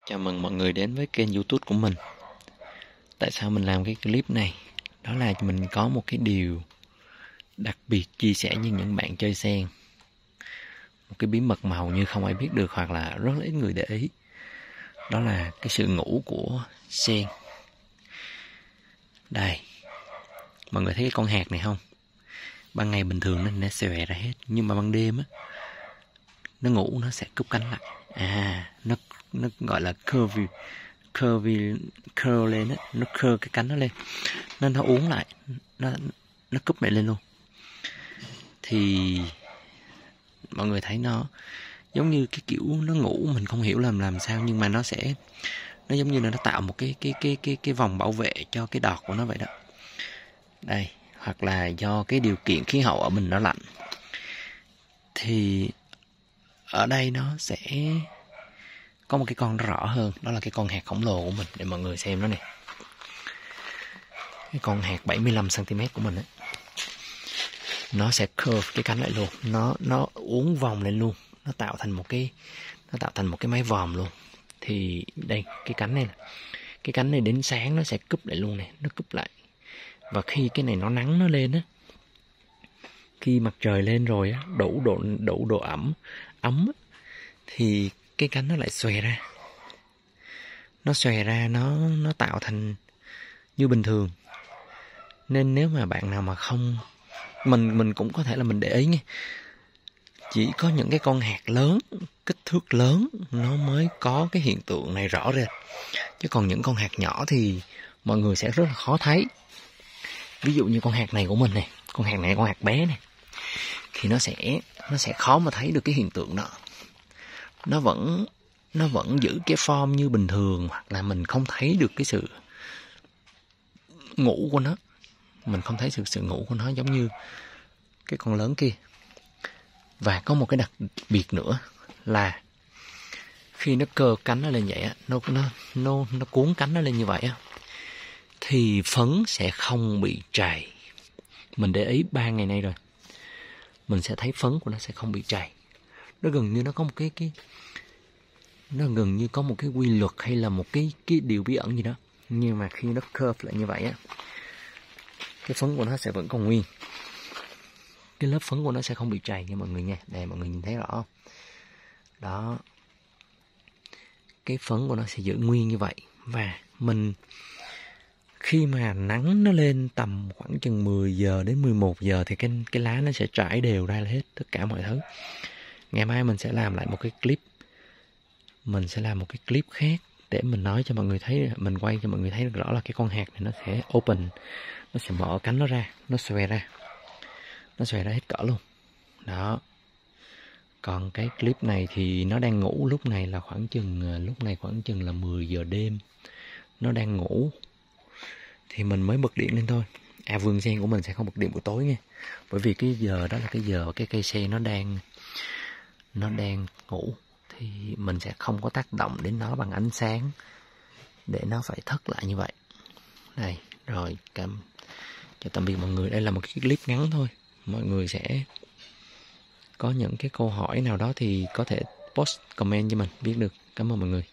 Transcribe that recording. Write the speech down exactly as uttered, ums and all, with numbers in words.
Chào mừng mọi người đến với kênh YouTube của mình. Tại sao mình làm cái clip này? Đó là mình có một cái điều đặc biệt chia sẻ với những bạn chơi sen. Một cái bí mật mà hầu như không ai biết được hoặc là rất ít người để ý. Đó là cái sự ngủ của sen. Đây, mọi người thấy cái con hạt này không? Ban ngày bình thường nó, nó xòe ra hết, nhưng mà ban đêm á, nó ngủ nó sẽ cúp cánh lại. À, nó nó gọi là curvy curvy curl lên á, nó curl cái cánh nó lên, nó nó uốn lại, nó nó cúp lại lên luôn. Thì mọi người thấy nó giống như cái kiểu nó ngủ, mình không hiểu làm làm sao, nhưng mà nó sẽ nó giống như là nó tạo một cái cái cái cái cái vòng bảo vệ cho cái đọt của nó vậy đó. Đây, hoặc là do cái điều kiện khí hậu ở mình nó lạnh, thì ở đây nó sẽ có một cái con nó rõ hơn, đó là cái con hạt khổng lồ của mình, để mọi người xem nó nè. Cái con hạt bảy mươi lăm xăng ti mét của mình ấy, nó sẽ curve cái cánh lại luôn, nó nó uốn vòng lên luôn, nó tạo thành một cái nó tạo thành một cái mái vòm luôn. Thì đây, cái cánh này cái cánh này đến sáng nó sẽ cúp lại luôn này, nó cúp lại. Và khi cái này nó nắng nó lên á, khi mặt trời lên rồi á, đủ độ đủ độ ẩm ấm á, thì cái cánh nó lại xòe ra, nó xòe ra nó nó tạo thành như bình thường. Nên nếu mà bạn nào mà không, mình mình cũng có thể là mình để ý nha, chỉ có những cái con hạt lớn, kích thước lớn nó mới có cái hiện tượng này rõ rệt, chứ còn những con hạt nhỏ thì mọi người sẽ rất là khó thấy. Ví dụ như con hạt này của mình này, con hạt này con hạt bé này, thì nó sẽ nó sẽ khó mà thấy được cái hiện tượng đó. Nó vẫn nó vẫn giữ cái form như bình thường, hoặc là mình không thấy được cái sự ngủ của nó. Mình không thấy sự sự ngủ của nó giống như cái con lớn kia. Và có một cái đặc biệt nữa là khi nó cơ cánh nó lên vậy á, nó nó nó nó cuốn cánh nó lên như vậy á, thì phấn sẽ không bị trầy. Mình để ý ba ngày nay rồi, mình sẽ thấy phấn của nó sẽ không bị trầy. Nó gần như nó có một cái cái nó gần như có một cái quy luật hay là một cái cái điều bí ẩn gì đó. Nhưng mà khi nó curve lại như vậy á, cái phấn của nó sẽ vẫn còn nguyên. Cái lớp phấn của nó sẽ không bị trầy nha mọi người nha. Đây, mọi người nhìn thấy rõ không? Đó, cái phấn của nó sẽ giữ nguyên như vậy. Và mình khi mà nắng nó lên tầm khoảng chừng mười giờ đến mười một giờ thì cái cái lá nó sẽ trải đều ra hết tất cả mọi thứ. Ngày mai mình sẽ làm lại một cái clip. Mình sẽ làm một cái clip khác để mình nói cho mọi người thấy, mình quay cho mọi người thấy được rõ là cái con hạt này nó sẽ open, nó sẽ mở cánh nó ra, nó xòe ra. Nó xòe ra hết cỡ luôn. Đó. Còn cái clip này thì nó đang ngủ, lúc này là khoảng chừng lúc này khoảng chừng là mười giờ đêm. Nó đang ngủ. Thì mình mới bật điện lên thôi. À, vườn sen của mình sẽ không bật điện buổi tối nha. Bởi vì cái giờ đó là cái giờ cái cây sen nó đang nó đang ngủ, thì mình sẽ không có tác động đến nó bằng ánh sáng để nó phải thức lại như vậy. Đây, rồi cảm chào tạm biệt mọi người. Đây là một cái clip ngắn thôi. Mọi người sẽ có những cái câu hỏi nào đó thì có thể post comment cho mình biết được. Cảm ơn mọi người.